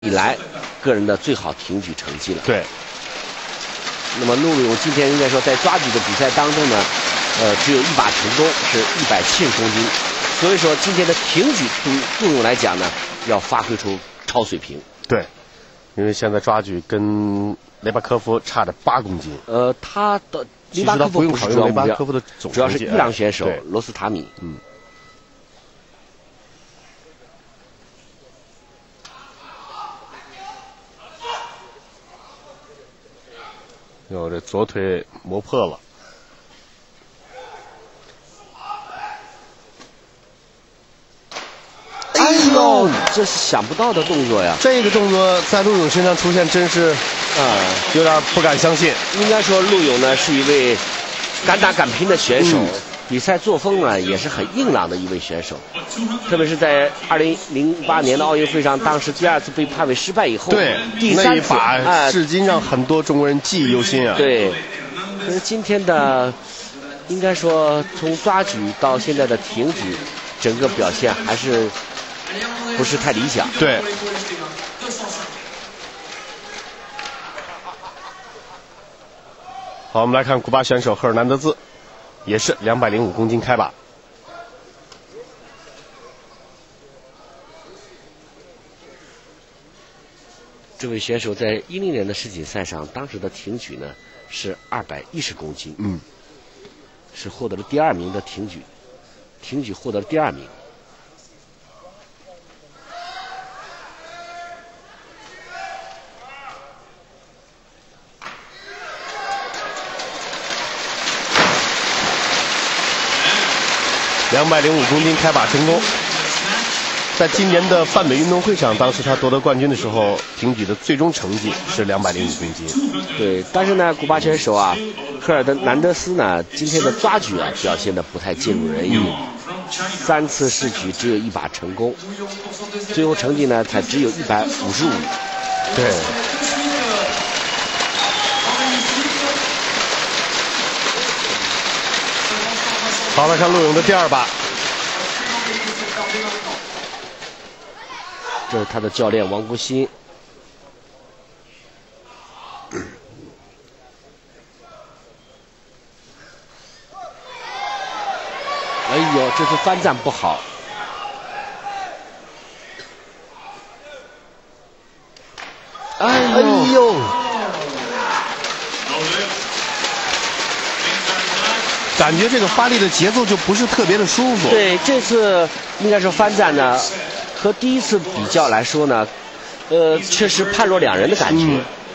以来个人的最好挺举成绩了。 对。 那么陆勇今天应该说在抓举的比赛当中呢，只有1把成功，是170公斤。所以说今天的挺举对于陆勇来讲呢，要发挥出超水平。 对，因为现在抓举跟雷巴科夫差着8公斤。 他的雷巴科夫不是主要目标，主要是伊朗选手罗斯塔米。 哟，这左腿磨破了。 哎呦，这是想不到的动作呀！ 这个动作在陆勇身上出现，真是有点不敢相信。 应该说，陆勇呢是一位敢打敢拼的选手，比赛作风呢也是很硬朗的一位选手。特别是在2008年的奥运会上，当时第2次被判为失败以后， 对， 第3次那一把至今让很多中国人记忆犹新啊。 对，可是今天的应该说从抓举到现在的挺举，整个表现还是不是太理想。 对。好，我们来看古巴选手赫尔南德兹，也是205公斤开把。 这位选手在10年的世锦赛上，当时的挺举呢是210公斤，是获得了第2名的挺举，挺举获得了第2名。 205公斤开把成功。在今年的泛美运动会上，当时他夺得冠军的时候，挺举的最终成绩是205公斤。 对，但是呢，古巴选手赫尔南德斯呢，今天的抓举表现得不太尽如人意，3次试举只有1把成功，最后成绩呢才只有155。 对。好，来看陆勇的第2把。 这是他的教练王国兴。哎呦，这次翻站不好。哎呦！ 感觉这个发力的节奏就不是特别的舒服。 对，这次应该说翻站呢，和第1次比较来说呢，确实判若两人的感觉。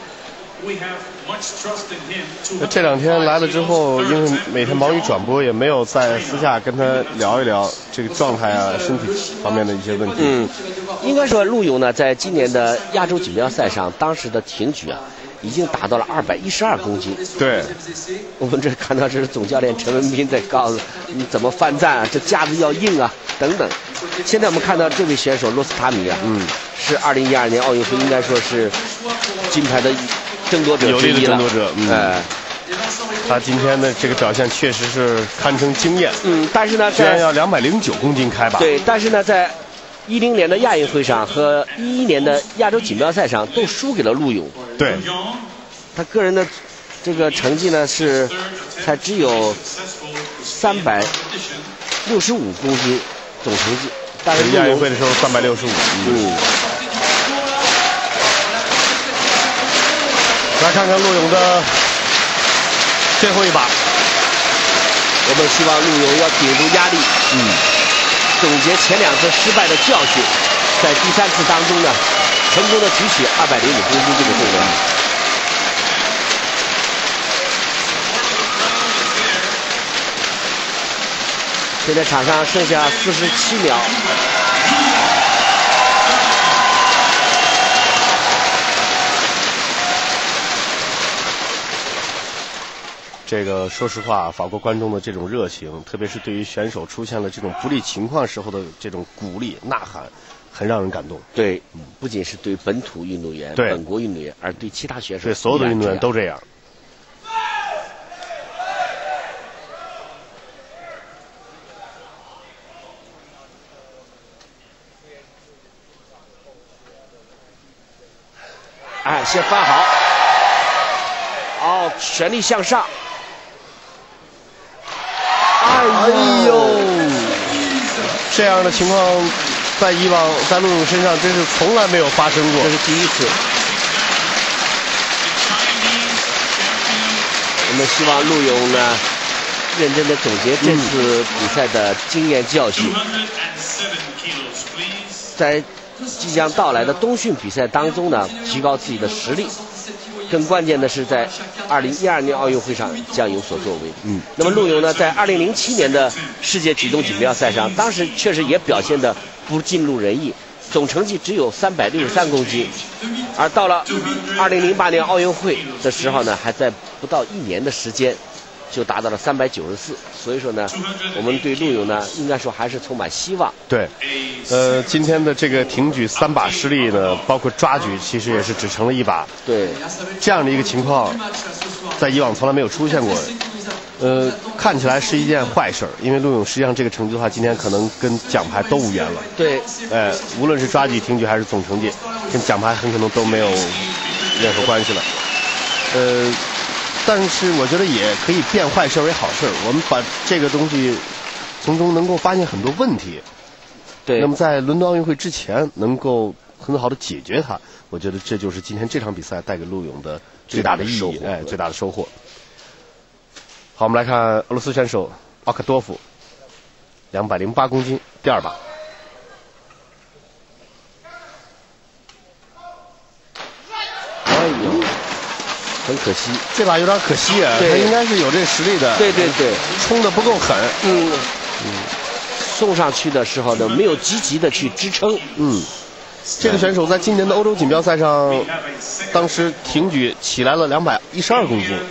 这2天来了之后，因为每天忙于转播，也没有在私下跟他聊一聊这个状态啊、身体方面的一些问题。 应该说陆勇呢，在今年的亚洲锦标赛上，当时的挺举已经达到了212公斤。 对， 我们这看到这是总教练陈文斌在告诉你怎么翻站这架子要硬等等。现在我们看到这位选手罗斯塔米是2012年奥运会应该说是金牌的争夺者之一了。 有力的争夺者。他今天的这个表现确实是堪称惊艳。 但是呢， 居然要209公斤开把。 对，但是呢，在10年的亚运会上和11年的亚洲锦标赛上都输给了陆勇。 对， 他个人的这个成绩呢才只有365公斤总成绩，但是亚运会的时候365。来看看陆勇的最后1把。 我们希望陆勇要顶住压力，总结前2次失败的教训，在第3次当中呢，成功的举起205公斤这个重量。现在场上剩下47秒。 这个说实话，法国观众的这种热情，特别是对于选手出现了这种不利情况时候的这种鼓励呐喊，很让人感动。 对，不仅是对本土运动员、本国运动员，而对其他选手， 对所有的运动员都这样。 哎，先翻好，哦，全力向上。哎呦， 这样的情况在以往在陆勇身上真是从来没有发生过， 这是第一次。我们希望陆勇呢，认真的总结这次比赛的经验教训，在即将到来的冬训比赛当中呢，提高自己的实力。更关键的是，在2012年奥运会上将有所作为。那么陆勇呢，在2007年的世界举重锦标赛上，当时确实也表现得不尽如人意，总成绩只有363公斤。而到了2008年奥运会的时候呢，还在不到1年的时间，就达到了394。所以说呢，我们对陆勇呢，应该说还是充满希望。 对，今天的这个挺举3把失利呢，包括抓举，其实也是只成了1把。 对， 这样的一个情况，在以往从来没有出现过。看起来是一件坏事，因为陆勇实际上这个成绩的话，今天可能跟奖牌都无缘了。 对， 无论是抓举、挺举还是总成绩，跟奖牌很可能都没有任何关系了。但是我觉得也可以变坏事为好事，我们把这个东西从中能够发现很多问题。 对， 那么在伦敦奥运会之前能够很好的解决它，我觉得这就是今天这场比赛带给陆勇的最大的意义，最大的收获。好，我们来看俄罗斯选手奥克多夫，208公斤，第2把。 哎呦，很可惜， 这把有点可惜啊，他应该是有这实力的。 对对对， 冲得不够狠。 送上去的时候呢，没有积极的去支撑。 这个选手在今年的欧洲锦标赛上，当时挺举起来了212公斤。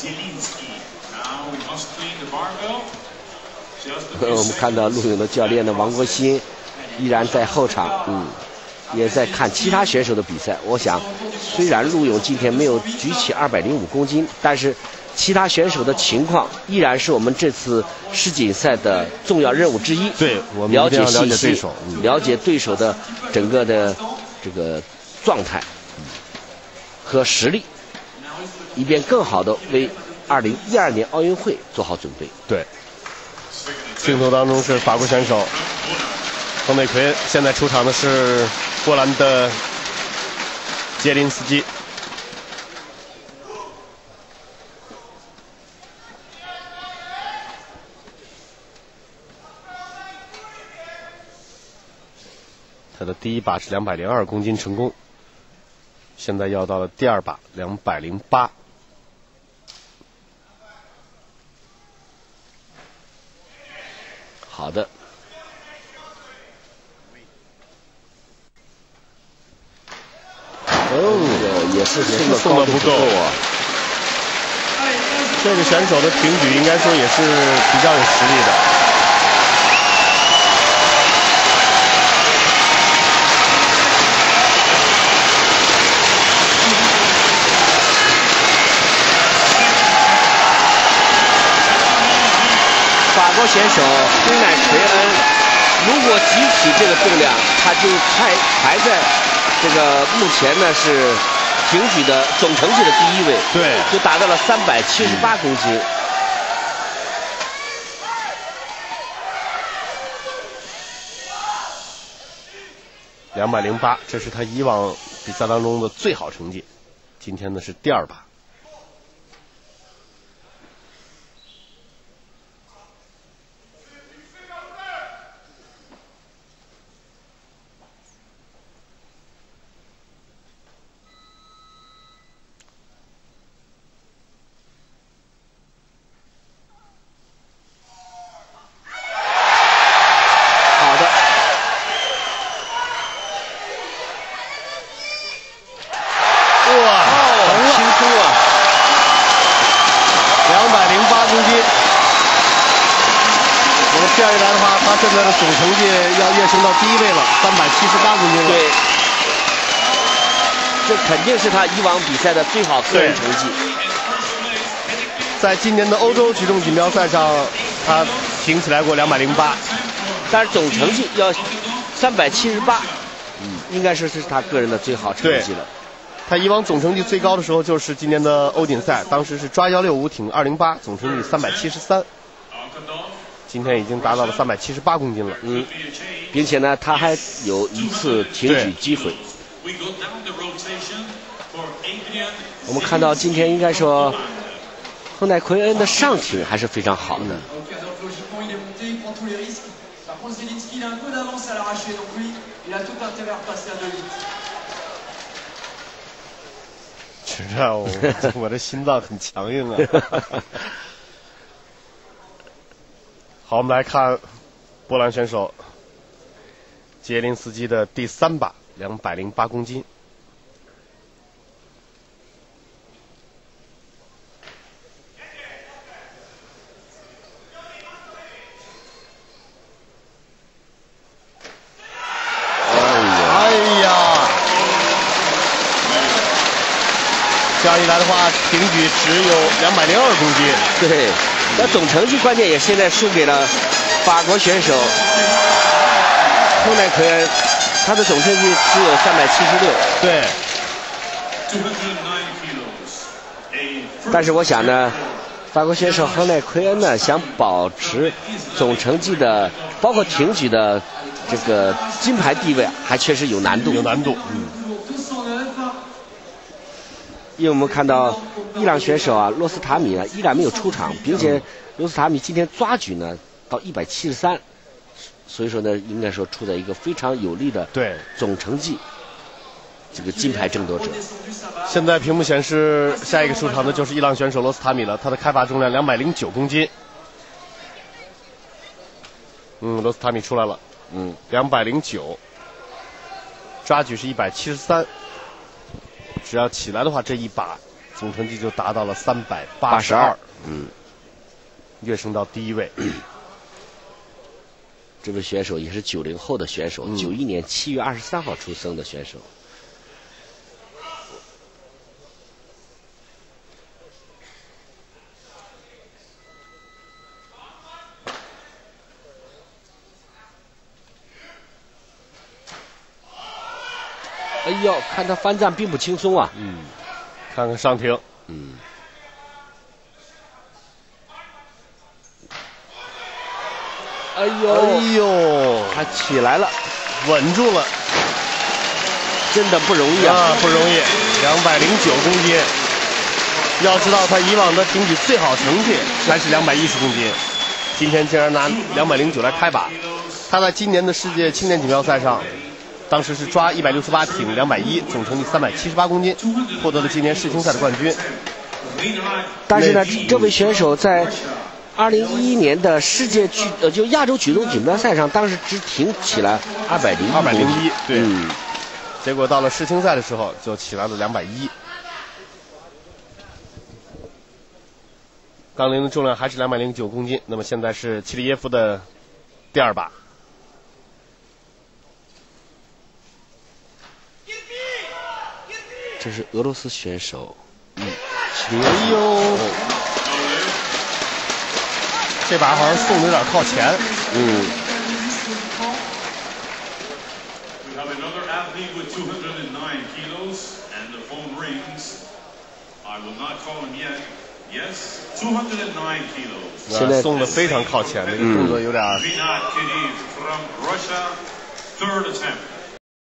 我们看到陆勇的教练的王国兴依然在后场，也在看其他选手的比赛。我想，虽然陆勇今天没有举起205公斤，但是其他选手的情况依然是我们这次世锦赛的重要任务之一。 对，我们了解信息， 对手， 了解对手的整个的这个状态和实力，以便更好的为2012年奥运会做好准备。 对。镜头当中是法国选手冯内奎，现在出场的是波兰的杰林斯基。他的第1把是202公斤成功，现在要到了第2把208。 好的，也是送的不够啊。 这个选手的挺举应该说也是比较有实力的。 法国选手菲乃奎恩，如果举起这个重量，他就排在这个目前呢是挺举的总成绩的第1位， 对， 就达到了378公斤。 208，这是他以往比赛当中的最好成绩，今天呢是第2把。这样一来的话，他现在的总成绩要跃升到第1位了，378公斤了。 对，这肯定是他以往比赛的最好个人成绩。 在今年的欧洲举重锦标赛上，他挺起来过208， 但是总成绩要378，应该说是他个人的最好成绩了。 他以往总成绩最高的时候就是今年的欧锦赛，当时是抓165挺208，总成绩373。今天已经达到了378公斤了。 并且呢，他还有一次挺举机会。我们看到今天应该说，亨奈奎恩的上挺还是非常好的。 是啊，我的心脏很强硬啊。好，我们来看波兰选手杰林斯基的第3把208公斤。这样一来的话，挺举只有202公斤。 对，那总成绩关键也现在输给了法国选手亨奈奎恩，他的总成绩只有376。 对。 但是我想呢，法国选手亨奈奎恩呢，想保持总成绩的，包括挺举的这个金牌地位，还确实有难度。 有难度。 因为我们看到伊朗选手啊，洛斯塔米呢依然没有出场，并且洛斯塔米今天抓举呢到173，所以说呢，应该说处在一个非常有利的总成绩这个金牌争夺者。 现在屏幕显示下一个出场的就是伊朗选手洛斯塔米了，他的开把重量209公斤。洛斯塔米出来了，209，抓举是173。只要起来的话，这一把总成绩就达到了382，跃升到第1位。 这位选手也是90后的选手，91年7月23号出生的选手。哎呦，看他翻站并不轻松啊。 看看上挺。 哎呦，他起来了， 稳住了， 真的不容易啊， 不容易，209公斤。要知道他以往的挺举最好成绩还是210公斤，今天竟然拿209来开把。他在今年的世界青年锦标赛上，当时是抓168挺210，总成绩378公斤，获得了今年世青赛的冠军。 但是呢，这位选手在2011年的世界就亚洲举重锦标赛上，当时只挺起来201， 对，结果到了世青赛的时候就起来了210。杠铃的重量还是209公斤。那么现在是齐里耶夫的第2把。 这是俄罗斯选手， 哎呦，这把好像送的有点靠前。现在送的非常靠前，那个动作有点。